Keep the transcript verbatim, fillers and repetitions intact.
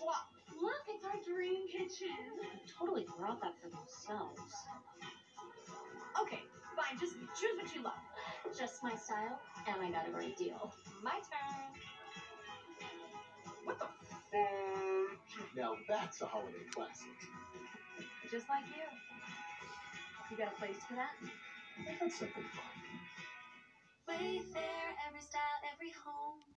swap. Look, it's our dream kitchen. Totally brought that for themselves. Okay, fine. Just choose what you love. Just my style, and I got a great deal. My turn. What the fudge? Now that's a holiday classic. Just like you. You got a place for that? That's something fun. Wayfair, every style, every home.